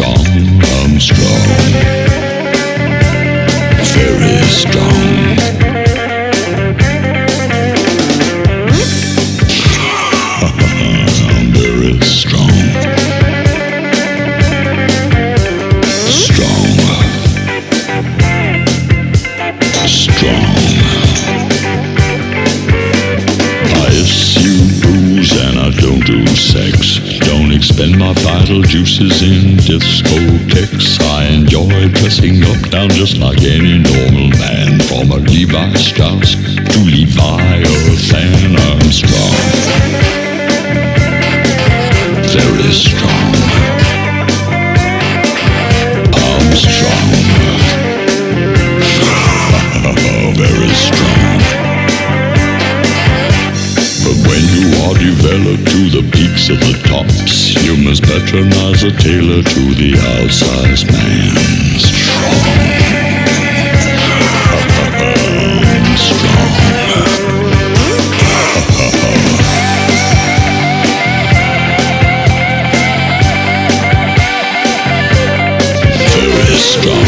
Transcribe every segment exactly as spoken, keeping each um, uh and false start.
strong, I'm strong, very strong. I'm very strong, strong, strong. I eschew booze and I don't do sex. Don't expend my vital juices in discotheques. I enjoy dressing up down just like any normal man. From a Levi Strauss to Leviathan, I'm strong, very strong. I'm strong, very strong. But when you are developed to the peaks of the tops, you must patronize a tailor to the outsized man. Strong, I'm strong, very strong.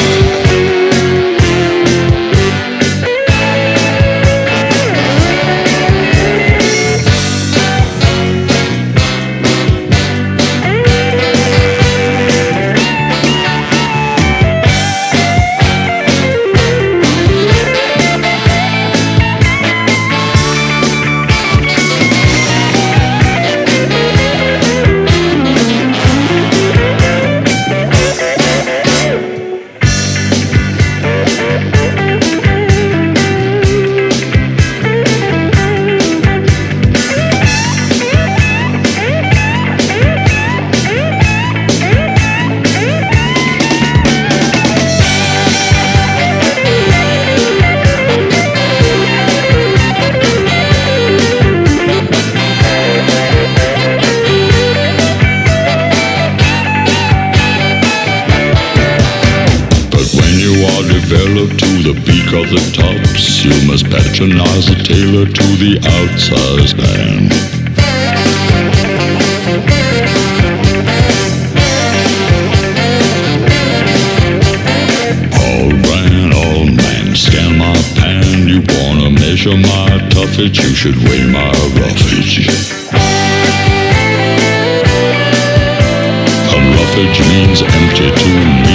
To the peak of the tops, you must patronize a tailor to the outsized man. All man, all man, scan my pan. You wanna measure my toughage, you should weigh my roughage. A roughage means empty to me.